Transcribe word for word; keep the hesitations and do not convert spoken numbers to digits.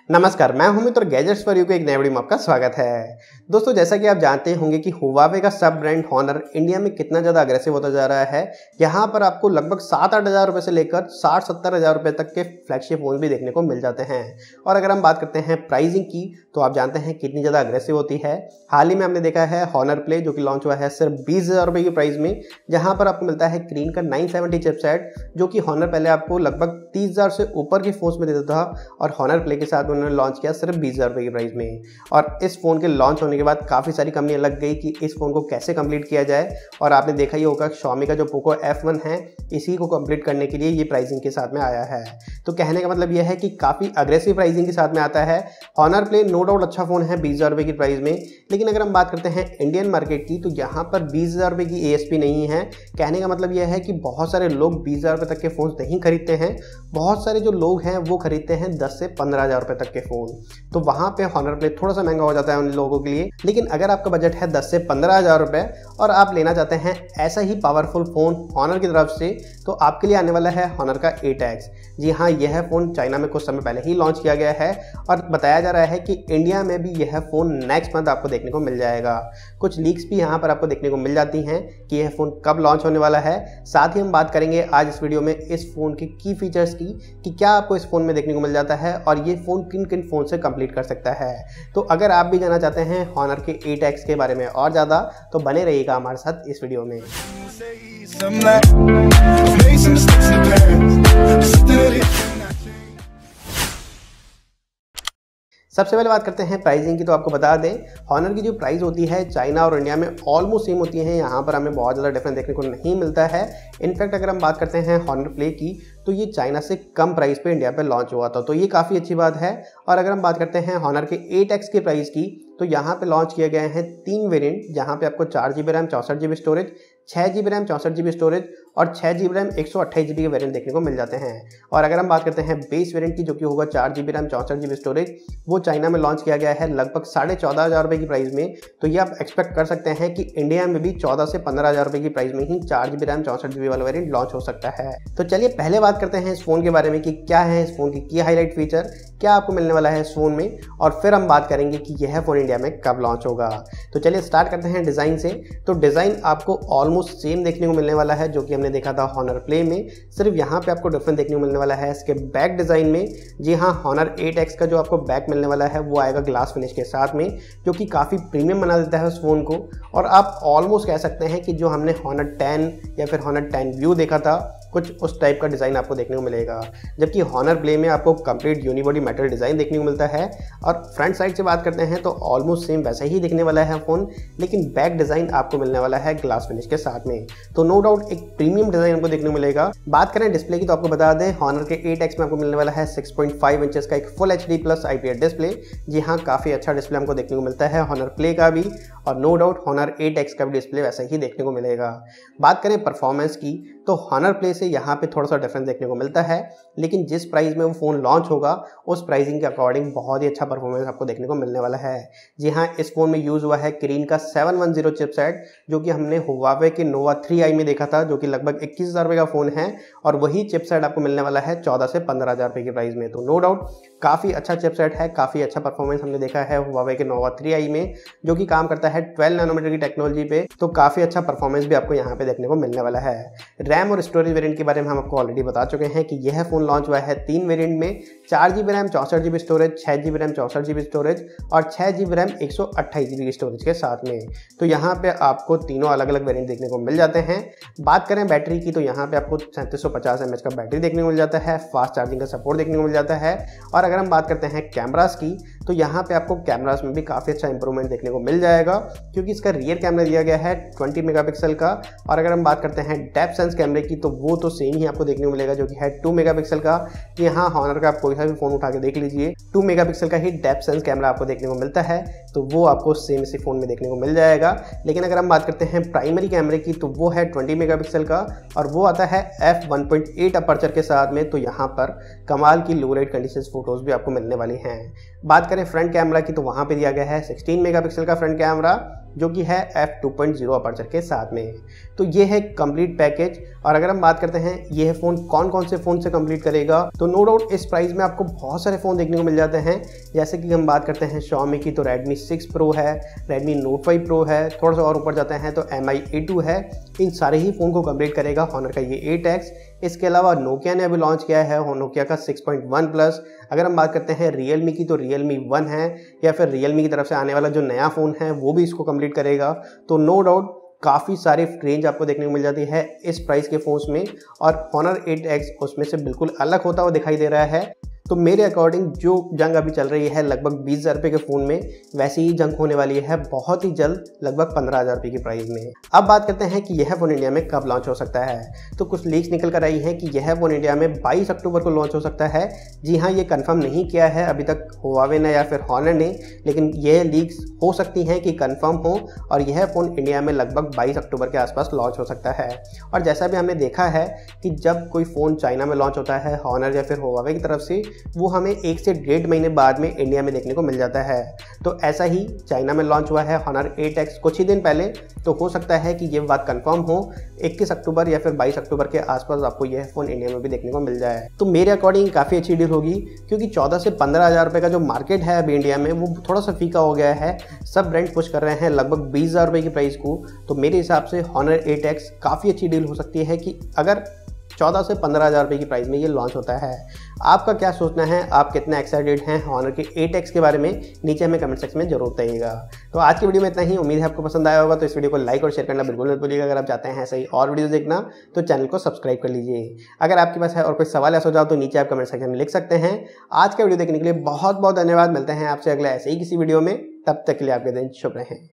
नमस्कार, मैं हूं मित्र गैजेट्स फॉर यू के एक नए वीडियो में आपका स्वागत है। दोस्तों, जैसा कि आप जानते होंगे कि हुआवे का सब ब्रांड हॉनर इंडिया में कितना ज़्यादा अग्रेसिव होता जा रहा है। यहाँ पर आपको लगभग सात आठ हज़ार रुपये से लेकर साठ सत्तर हज़ार रुपये तक के फ्लैगशिप फोन भी देखने को मिल जाते हैं। और अगर हम बात करते हैं प्राइसिंग की, तो आप जानते हैं कितनी ज़्यादा अग्रेसिव होती है। हाल ही में हमने देखा है हॉनर प्ले जो कि लॉन्च हुआ है सिर्फ बीस हज़ार रुपये की प्राइस में, जहाँ पर आपको मिलता है क्रीन का नाइन सेवेंटी चिपसेट, जो कि हॉनर पहले आपको लगभग तीस हज़ार से ऊपर के फोन्स में देता था और हॉनर प्ले के साथ उन्होंने लॉन्च किया सिर्फ बीस हज़ार रुपये की प्राइस में। और इस फोन के लॉन्च होने के बाद काफ़ी सारी कंपनियां लग गई कि इस फोन को कैसे कंप्लीट किया जाए। और आपने देखा ही होगा Xiaomi का जो पोको एफ वन है, इसी को कंप्लीट करने के लिए ये प्राइसिंग के साथ में आया है। तो कहने का मतलब यह है कि काफ़ी अग्रेसिव प्राइसिंग के साथ में आता है। हॉनर प्ले नो डाउट अच्छा फोन है बीस हज़ार रुपये की प्राइस में, लेकिन अगर हम बात करते हैं इंडियन मार्केट की, तो यहाँ पर बीस हज़ार रुपये की ए एस पी नहीं है। कहने का मतलब यह है कि बहुत सारे लोग बीस हज़ार रुपये तक के फ़ोन नहीं खरीदते हैं। बहुत सारे जो लोग हैं वो खरीदते हैं दस से पंद्रह हज़ार रुपये तक के फ़ोन, तो वहाँ पे हॉनर प्ले थोड़ा सा महंगा हो जाता है उन लोगों के लिए। लेकिन अगर आपका बजट है दस से पंद्रह हज़ार रुपये और आप लेना चाहते हैं ऐसा ही पावरफुल फ़ोन हॉनर की तरफ से, तो आपके लिए आने वाला है हॉनर का एट एक्स। जी हाँ, यह फ़ोन चाइना में कुछ समय पहले ही लॉन्च किया गया है और बताया जा रहा है कि इंडिया में भी यह फ़ोन नेक्स्ट मंथ आपको देखने को मिल जाएगा। कुछ लीक्स भी यहाँ पर आपको देखने को मिल जाती हैं कि यह फ़ोन कब लॉन्च होने वाला है। साथ ही हम बात करेंगे आज इस वीडियो में इस फ़ोन के की फीचर्स की कि क्या आपको इस फ़ोन में देखने को मिल जाता है और ये फ़ोन किन किन फ़ोन से कंप्लीट कर सकता है। तो अगर आप भी जानना चाहते हैं हॉनर के एट एक्स के बारे में और ज़्यादा, तो बने रहिएगा हमारे साथ इस वीडियो में। सबसे पहले बात करते हैं प्राइसिंग की। तो आपको बता दें, हॉनर की जो प्राइस होती है चाइना और इंडिया में ऑलमोस्ट सेम होती है। यहाँ पर हमें बहुत ज़्यादा डिफरेंस देखने को नहीं मिलता है। इनफैक्ट अगर हम बात करते हैं हॉनर प्ले की, तो ये चाइना से कम प्राइस पे इंडिया पे लॉन्च हुआ था, तो ये काफ़ी अच्छी बात है। और अगर हम बात करते हैं हॉनर के एट एक्स के प्राइस की, तो यहाँ पे लॉन्च किए गए हैं तीन वेरिएंट, जहाँ पे आपको चार जी बी रैम चौंसठ जी बी स्टोरेज, छः जी बी रैम चौंसठ जी बी स्टोरेज और छः जी बी रैम एक सौ अट्ठाईस जी बी के वेरिएंट देखने को मिल जाते हैं। और अगर हम बात करते हैं बेस वेरिएंट की, जो कि होगा चार जी बी रैम चौंसठ जी बी स्टोरेज, वो चाइना में लॉन्च किया गया है लगभग साढ़े चौदह हज़ार रुपये की प्राइस में। तो ये आप एक्सपेक्ट कर सकते हैं कि इंडिया में भी चौदह से पंद्रह हज़ार रुपये की प्राइस में ही चार जी बी रैम चौंसठ जी बी वाला वेरिएंट लॉन्च हो सकता है। तो चलिए पहले बात करते हैं इस फोन के बारे में कि क्या है इस फोन की की हाईलाइट फीचर, क्या आपको मिलने वाला है इस फोन में, और फिर हम बात करेंगे कि यह फोन इंडिया में कब लॉन्च होगा। तो चलिए स्टार्ट करते हैं डिज़ाइन से। तो डिज़ाइन आपको ऑलमोस्ट सेम देखने को मिलने वाला है जो कि हमने देखा था हॉनर प्ले में। सिर्फ यहाँ पे आपको डिफरेंस देखने को मिलने वाला है इसके बैक डिज़ाइन में। जी हाँ, हॉनर एट एक्स का जो आपको बैक मिलने वाला है वो आएगा ग्लास फिनिश के साथ में, जो कि काफ़ी प्रीमियम बना देता है उस फोन को। और आप ऑलमोस्ट कह सकते हैं कि जो हमने हॉनर टेन या फिर हॉनर टेन व्यू देखा था, कुछ उस टाइप का डिज़ाइन आपको देखने को मिलेगा। जबकि हॉनर प्ले में आपको कंप्लीट यूनिबॉडी मेटल डिज़ाइन देखने को मिलता है। और फ्रंट साइड से बात करते हैं तो ऑलमोस्ट सेम वैसा ही दिखने वाला है फ़ोन, लेकिन बैक डिज़ाइन आपको मिलने वाला है ग्लास फिनिश के साथ में। तो नो डाउट एक प्रीमियम डिज़ाइन आपको देखने को मिलेगा। बात करें डिस्प्ले की, तो आपको बता दें हॉनर के एट एक्स में आपको मिलने वाला है सिक्स पॉइंट फाइव इंचेस का एक full H D plus I P S display. जी हाँ, काफ़ी अच्छा डिस्प्ले हमको देखने को मिलता है हॉनर प्ले का भी, और no doubt Honor eight X का भी डिस्प्ले वैसा ही देखने को मिलेगा। बात करें परफॉर्मेंस की, तो हॉनर प्ले से यहाँ पे थोड़ा सा डिफरेंस देखने को मिलता है, लेकिन जिस प्राइस में वो फ़ोन लॉन्च होगा उस प्राइसिंग के अकॉर्डिंग बहुत ही अच्छा परफॉर्मेंस आपको देखने को मिलने वाला है। जी हाँ, इस फोन में यूज़ हुआ है क्रीन का सेवन वन ज़ीरो चिपसेट, जो कि हमने हुआवे के नोवा थ्री आई में देखा था, जो कि लगभग इक्कीस हज़ार रुपये का फ़ोन है। और वही चिपसेट आपको मिलने वाला है चौदह से पंद्रह हज़ार रुपये की प्राइस में। तो नो डाउट काफ़ी अच्छा चिपसेट है, काफ़ी अच्छा परफॉर्मेंस हमने देखा है हुआवे के नोवा थ्री आई में, जो कि काम करता है ट्वेल्व नैनोमीटर की टेक्नोलॉजी पे। तो काफ़ी अच्छा परफॉर्मेंस भी आपको यहाँ पे देखने को मिलने वाला है। रैम और स्टोरेज वेरिएंट के बारे में हम आपको ऑलरेडी बता चुके हैं कि यह फोन लॉन्च हुआ है तीन वेरिएंट में, चार जी बी रैम चौंसठ जी बी स्टोरेज, छः जी बी रैम चौंसठ जी बी स्टोरेज और छः जी बी रैम एक सौ अट्ठाईस जी बी की स्टोरेज के साथ में। तो यहाँ पे आपको तीनों अलग अलग वेरिएंट देखने को मिल जाते हैं। बात करें बैटरी की, तो यहाँ पे आपको सैंतीस सौ पचास एम एच का बैटरी देखने को मिल जाता है, फास्ट चार्जिंग का सपोर्ट देखने को मिल जाता है। और अगर हम बात करते हैं कैमरास की, तो यहाँ पे आपको कैमरास में भी काफ़ी अच्छा इंप्रूवमेंट देखने को मिल जाएगा, क्योंकि इसका रियर कैमरा दिया गया है ट्वेंटी मेगापिक्सल का। और अगर हम बात करते हैं डेप्थ सेंस कैमरे की, तो वो तो सेम ही आपको देखने को मिलेगा, जो कि है टू मेगापिक्सल का। यहाँ हॉनर का आप कोई सा भी फोन उठा के देख लीजिए, टू मेगापिक्सल का ही डेप्थ सेंस कैमरा आपको देखने को मिलता है, तो वो आपको सेम इसी फोन में देखने को मिल जाएगा। लेकिन अगर हम बात करते हैं प्राइमरी कैमरे की, तो वो है ट्वेंटी मेगापिक्सल का और वो आता है F one point eight aperture के साथ में। तो यहाँ पर कमाल की लो लाइट कंडीशंस फोटोज भी आपको मिलने वाली हैं। बात करें फ्रंट कैमरा की, तो वहाँ पे दिया गया है सिक्सटीन मेगापिक्सल का फ्रंट कैमरा, जो कि है F two point zero aperture के साथ में। तो ये है कंप्लीट पैकेज। और अगर हम बात करते हैं ये फ़ोन कौन कौन से फ़ोन से कंप्लीट करेगा, तो नो डाउट इस प्राइस में आपको बहुत सारे फ़ोन देखने को मिल जाते हैं। जैसे कि हम बात करते हैं Xiaomi की, तो Redmi सिक्स Pro है, Redmi Note फाइव Pro है, थोड़ा सा और ऊपर जाते हैं तो एम आई ए टू है। इन सारे ही फ़ोन को कंप्लीट करेगा Honor का ये एट एक्स। इसके अलावा Nokia ने अभी लॉन्च किया है Nokia का सिक्स पॉइंट वन प्लस। अगर हम बात करते हैं Realme की, तो Realme वन है, या फिर Realme की तरफ से आने वाला जो नया फ़ोन है वो भी इसको कंप्लीट करेगा। तो नो डाउट काफ़ी सारे रेंज आपको देखने को मिल जाती है इस प्राइस के फ़ोन्स में, और Honor एट एक्स उसमें से बिल्कुल अलग होता हुआ दिखाई दे रहा है। तो मेरे अकॉर्डिंग जो जंग अभी चल रही है लगभग बीस हज़ार रुपये के फ़ोन में, वैसी ही जंग होने वाली है बहुत ही जल्द लगभग पंद्रह हज़ार रुपये की प्राइस में। अब बात करते हैं कि यह फ़ोन इंडिया में कब लॉन्च हो सकता है। तो कुछ लीक्स निकल कर आई हैं कि यह फ़ोन इंडिया में बाईस अक्टूबर को लॉन्च हो सकता है। जी हाँ, ये कंफर्म नहीं किया है अभी तक Huawei ने या फिर Honor ने, लेकिन यह लीक्स हो सकती हैं कि कंफर्म हो, और यह फ़ोन इंडिया में लगभग बाईस अक्टूबर के आसपास लॉन्च हो सकता है। और जैसा भी हमने देखा है कि जब कोई फ़ोन चाइना में लॉन्च होता है Honor या फिर Huawei की तरफ से, वो हमें एक से डेढ़ महीने बाद में इंडिया में देखने को मिल जाता है। तो ऐसा ही चाइना में लॉन्च हुआ है Honor एट एक्स कुछ ही दिन पहले, तो हो सकता है कि ये बात कंफर्म हो, इक्कीस अक्टूबर या फिर बाईस अक्टूबर के आसपास आपको यह फ़ोन इंडिया में भी देखने को मिल जाए। तो मेरे अकॉर्डिंग काफ़ी अच्छी डील होगी, क्योंकि चौदह से पंद्रह हज़ार रुपये का जो मार्केट है अभी इंडिया में वो थोड़ा सा फीका हो गया है। सब ब्रांड पुश कर रहे हैं लगभग बीस हज़ार रुपये की प्राइस को। तो मेरे हिसाब से Honor एट एक्स काफ़ी अच्छी डील हो सकती है कि अगर चौदह से पंद्रह हज़ार रुपये की प्राइस में ये लॉन्च होता है। आपका क्या सोचना है, आप कितने एक्साइटेड हैं Honor के एट एक्स के बारे में, नीचे हमें कमेंट सेक्शन में जरूर बताइएगा। तो आज की वीडियो में इतना ही, उम्मीद है आपको पसंद आया होगा। तो इस वीडियो को लाइक और शेयर करना बिल्कुल मत भूलिएगा। अगर आप चाहते हैं ऐसे ही और वीडियो देखना तो चैनल को सब्सक्राइब कर लीजिए। अगर आपके पास है और कोई सवाल या सुझाव तो नीचे आप कमेंट सेक्शन में लिख सकते हैं। आज का वीडियो देखने के लिए बहुत बहुत धन्यवाद। मिलते हैं आपसे अगले ऐसे ही किसी वीडियो में, तब तक के लिए आपके दिन शुभ रहें।